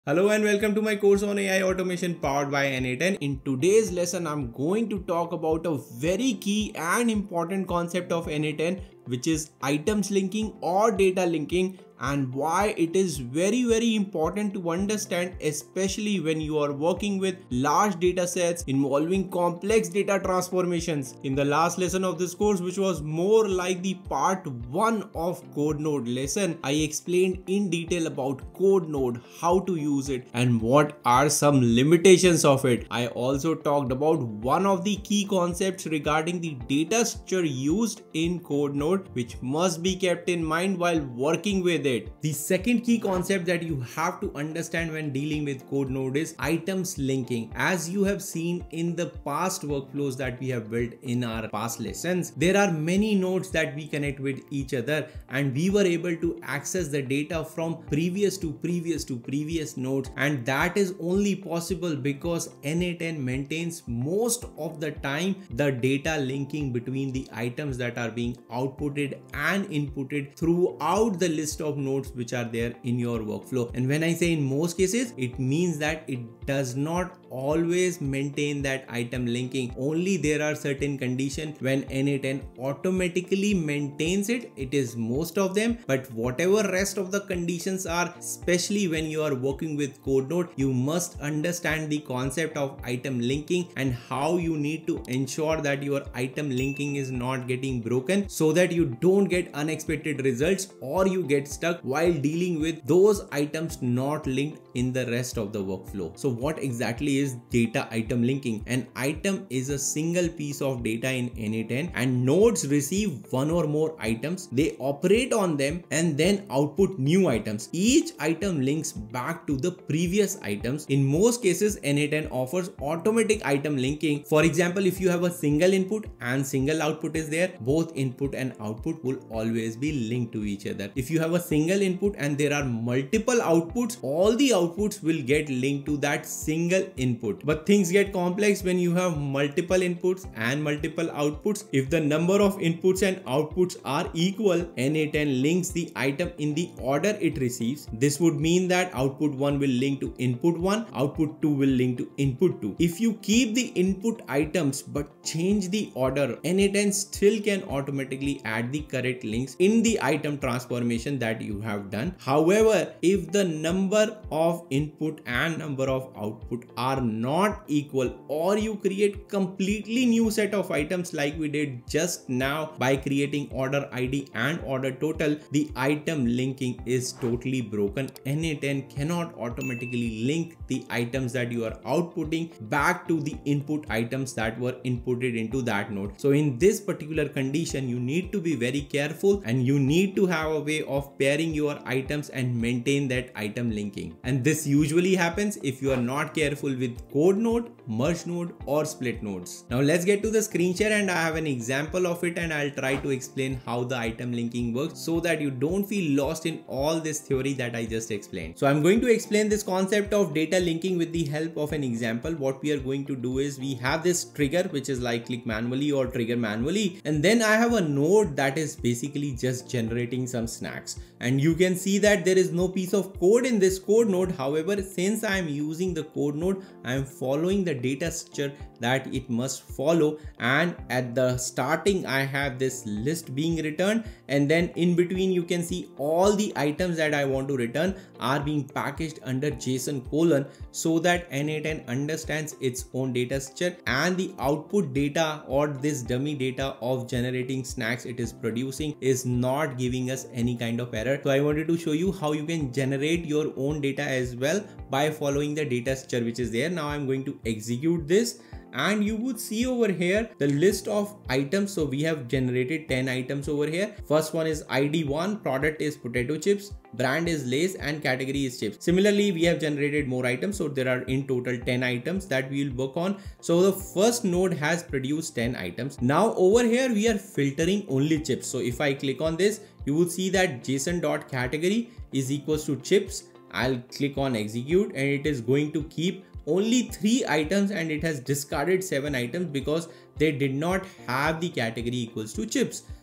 Hello and welcome to my course on AI automation powered by n8n. In today's lesson, I'm going to talk about a very key and important concept of n8n, which is items linking or data linking, and why it is very important to understand, especially when you are working with large data sets involving complex data transformations. In the last lesson of this course, which was more like the part 1 of code node lesson, I explained in detail about code node, how to use it and what are some limitations of it. I also talked about one of the key concepts regarding the data structure used in code node, which must be kept in mind while working with it. The second key concept that you have to understand when dealing with code node is items linking. As you have seen in the past workflows that we have built in our past lessons, there are many nodes that we connect with each other, and we were able to access the data from previous to previous nodes, and that is only possible because n8n maintains most of the time the data linking between the items that are being outputted and inputted throughout the list of nodes which are there in your workflow. And when I say in most cases, it means that it does not always maintain that item linking. Only there are certain conditions when n8n automatically maintains it. It is most of them, but whatever rest of the conditions are, especially when you are working with code node, you must understand the concept of item linking and how you need to ensure that your item linking is not getting broken, so that you don't get unexpected results or you get stuck while dealing with those items not linked in the rest of the workflow. So what exactly is data item linking? An item is a single piece of data in n8n, and nodes receive one or more items. They operate on them and then output new items. Each item links back to the previous items. In most cases, n8n offers automatic item linking. For example, if you have a single input and single output is there, both input and output will always be linked to each other. If you have a single input and there are multiple outputs, all the outputs will get linked to that single input. But things get complex when you have multiple inputs and multiple outputs. If the number of inputs and outputs are equal, n8n links the item in the order it receives. This would mean that output 1 will link to input 1, output 2 will link to input 2. If you keep the input items but change the order, n8n still can automatically add the correct links in the item transformation that you have done. However, if the number of input and number of output are not equal, or you create completely new set of items like we did just now by creating order ID and order total, the item linking is totally broken. n8n cannot automatically link the items that you are outputting back to the input items that were inputted into that node. So in this particular condition, you need to be very careful and you need to have a way of pairing your items and maintain that item linking. And this usually happens if you are not careful with code node, merge node or split nodes. Now let's get to the screen share, and I have an example of it, and I'll try to explain how the item linking works so that you don't feel lost in all this theory that I just explained. So I'm going to explain this concept of data linking with the help of an example. What we are going to do is we have this trigger which is like click manually or trigger manually, and then I have a node that is basically just generating some snacks, and you can see that there is no piece of code in this code node. However, since I am using the code node, I am following the data structure that it must follow, and at the starting I have this list being returned, and then in between you can see all the items that I want to return are being packaged under JSON colon, so that n8n understands its own data structure, and the output data or this dummy data of generating snacks it is producing is not giving us any kind of error. So I wanted to show you how you can generate your own data as well by following the data structure which is there. Now I'm going to execute this, and you would see over here the list of items. So we have generated 10 items over here. First one is ID1, product is potato chips, brand is Lay's, and category is chips. Similarly, we have generated more items, so there are in total 10 items that we will work on. So the first node has produced 10 items. Now over here we are filtering only chips. So if I click on this, you would see that JSON.category is equals to chips. I'll click on execute, and it is going to keep only 3 items, and it has discarded 7 items because they did not have the category equals to chips.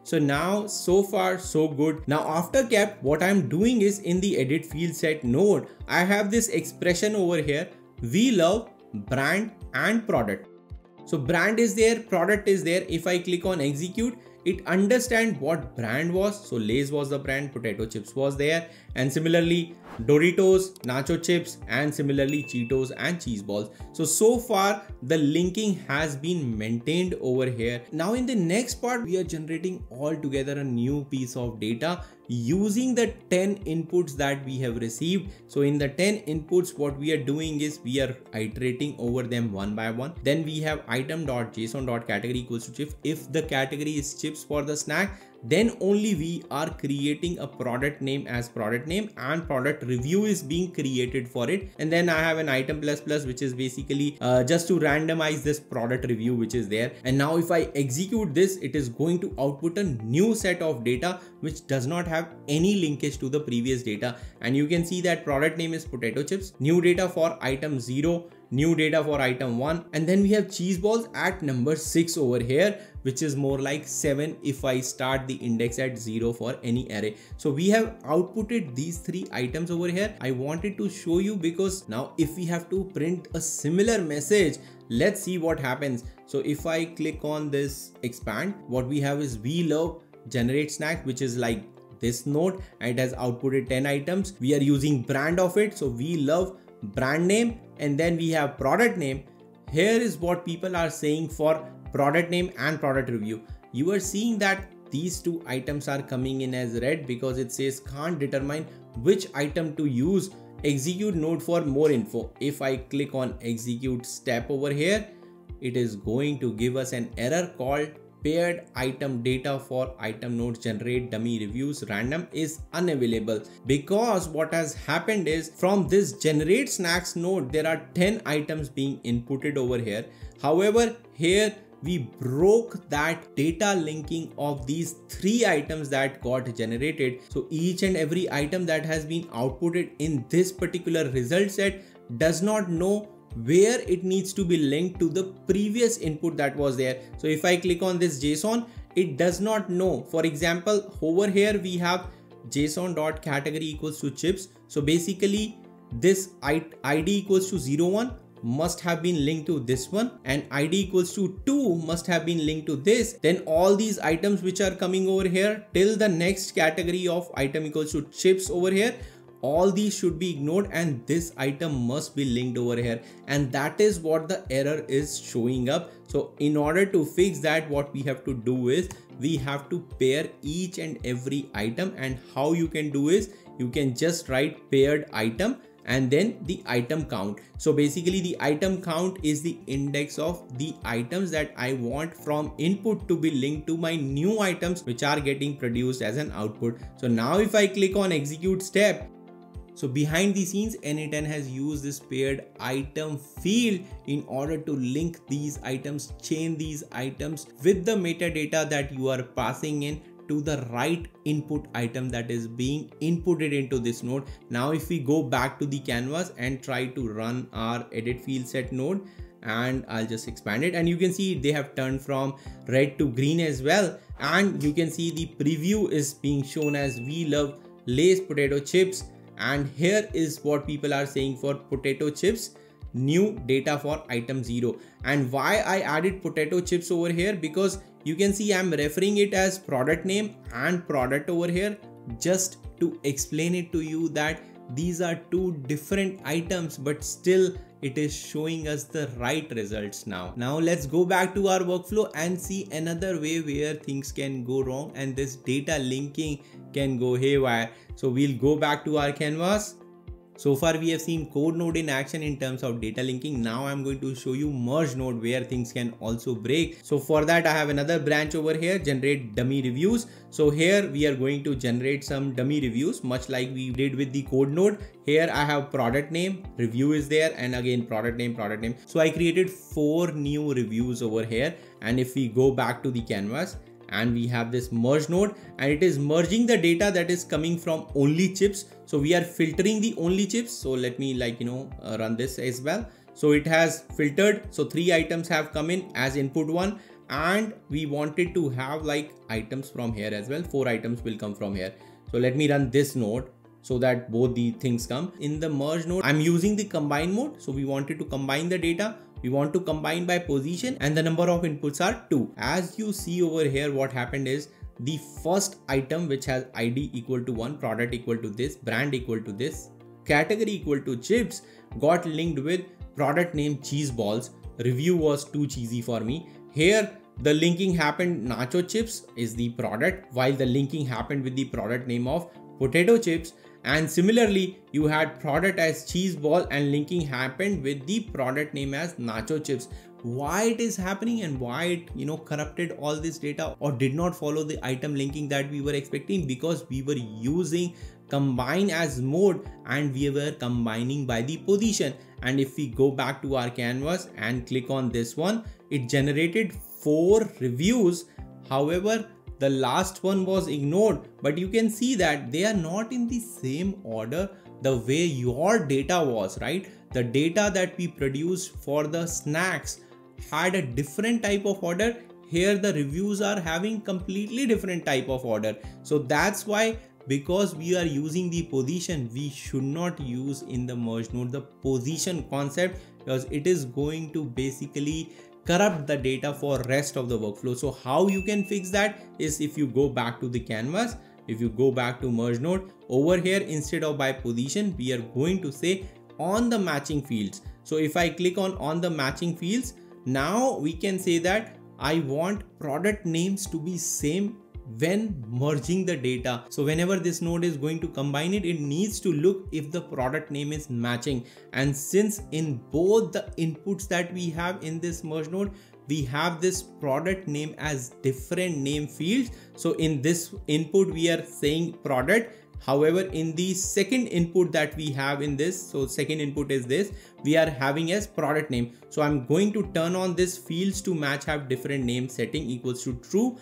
So now so far so good. Now after kept, what I'm doing is in the edit field set node, I have this expression over here. We love brand and product. So brand is there, product is there. If I click on execute, it understands what brand was. So Lay's was the brand, potato chips was there, and similarly Doritos, nacho chips, and similarly Cheetos and cheese balls. So far the linking has been maintained over here. Now in the next part, we are generating all together a new piece of data using the 10 inputs that we have received. So in the 10 inputs, what we are doing is we are iterating over them one by one. Then we have item.json.category equals to chips. If the category is chips for the snack, then only we are creating a product name as product name, and product review is being created for it. And then I have an item plus plus, which is basically just to randomize this product review which is there. And now if I execute this, it is going to output a new set of data which does not have any linkage to the previous data. And you can see that product name is potato chips, new data for item 0, new data for item 1, and then we have cheese balls at number 6 over here, which is more like 7 if I start the index at 0 for any array. So we have outputted these 3 items over here. I wanted to show you because now if we have to print a similar message, let's see what happens. So if I click on this expand, what we have is we love generate snack, which is like this node, and it has outputted 10 items. We are using brand of it, so we love brand name, and then we have product name. Here is what people are saying for product name and product review. You are seeing that these 2 items are coming in as red because it says can't determine which item to use. Execute node for more info. If I click on execute step over here, it is going to give us an error called paired item data for item nodes generate dummy reviews random is unavailable, because what has happened is from this generate snacks node there are 10 items being inputted over here. However, here we broke that data linking of these 3 items that got generated. So each and every item that has been outputted in this particular result set does not know where it needs to be linked to the previous input that was there. So if I click on this JSON, it does not know. For example, over here we have json.category equals to chips. So basically this ID equals to 01 must have been linked to this one, and ID equals to 2 must have been linked to this. Then all these items which are coming over here till the next category of item equals to chips over here, all these should be ignored and this item must be linked over here, and that is what the error is showing up. So in order to fix that, what we have to do is we have to pair each and every item, and how you can do is you can just write paired item and then the item count. So basically the item count is the index of the items that I want from input to be linked to my new items which are getting produced as an output. So now if I click on execute step, so behind the scenes n8n has used this paired item field in order to link these items, chain these items with the metadata that you are passing in to the right input item that is being inputted into this node. Now if we go back to the canvas and try to run our edit field set node, and I'll just expand it, and you can see they have turned from red to green as well, and you can see the preview is being shown as we love Lay's potato chips. And here is what people are saying for potato chips, new data for item 0. And why I added potato chips over here, because you can see I'm referring it as product name and product over here, just to explain it to you that these are 2 different items, but still it is showing us the right results now. Now let's go back to our workflow and see another way where things can go wrong and this data linking can go haywire. So we'll go back to our canvas. So far we have seen code node in action in terms of data linking. Now I'm going to show you merge node where things can also break. So for that I have another branch over here, generate dummy reviews. So here we are going to generate some dummy reviews much like we did with the code node. Here I have product name, review is there, and again product name, product name. So I created 4 new reviews over here, and if we go back to the canvas, and we have this merge node, and it is merging the data that is coming from only chips. So we are filtering the only chips. So let me run this as well. So it has filtered. So 3 items have come in as input 1, and we wanted to have like items from here as well. 4 items will come from here. So let me run this node so that both the things come. In the merge node, I'm using the combine mode. So we wanted to combine the data. We want to combine by position and the number of inputs are 2. As you see over here, what happened is the first item, which has ID equal to 1, product equal to this, brand equal to this, category equal to chips, got linked with product name cheese balls. Review was too cheesy for me. Here the linking happened, nacho chips is the product, while the linking happened with the product name of potato chips. And similarly, you had product as cheese ball and linking happened with the product name as nacho chips. Why it is happening and why it corrupted all this data or did not follow the item linking that we were expecting? Because we were using combine as mode and we were combining by the position. And if we go back to our canvas and click on this one, it generated 4 reviews. However, the last one was ignored, but you can see that they are not in the same order the way your data was, right? The data that we produced for the snacks had a different type of order. Here the reviews are having completely different type of order. So that's why, because we are using the position, we should not use in the merge node the position concept, because it is going to basically corrupt the data for rest of the workflow. So how you can fix that is if you go back to the canvas, if you go back to merge node, over here instead of by position, we are going to say on the matching fields. So if I click on the matching fields, now we can say that I want product names to be same when merging the data. So whenever this node is going to combine it, it needs to look if the product name is matching. And since in both the inputs that we have in this merge node, we have this product name as different name fields. So in this input, we are saying product. However, in the second input that we have in this, so second input is this, we are having as product name. So I'm going to turn on this fields to match have different name setting equals to true.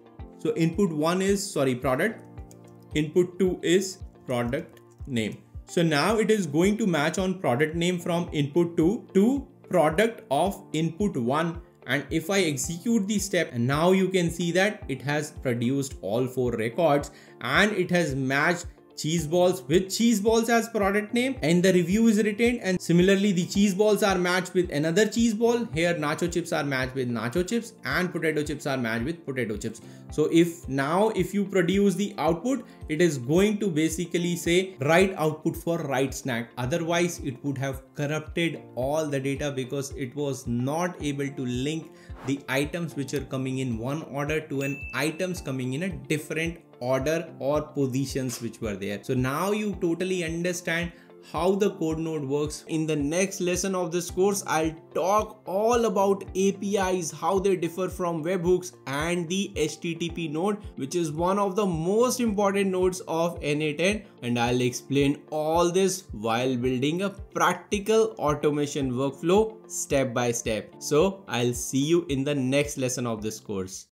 So input 1 is product, input 2 is product name. So now it is going to match on product name from input 2 to product of input 1. And if I execute the step, and now you can see that it has produced all 4 records and it has matched cheese balls with cheese balls as product name and the review is retained. And similarly, the cheese balls are matched with another cheese ball. Here nacho chips are matched with nacho chips and potato chips are matched with potato chips. So if you produce the output, it is going to basically say right output for right snack. Otherwise it would have corrupted all the data because it was not able to link the items which are coming in one order to an items coming in a different order or positions which were there. So now you totally understand how the code node works. In the next lesson of this course, I'll talk all about APIs, how they differ from webhooks and the HTTP node, which is one of the most important nodes of n8n, and I'll explain all this while building a practical automation workflow step by step. So I'll see you in the next lesson of this course.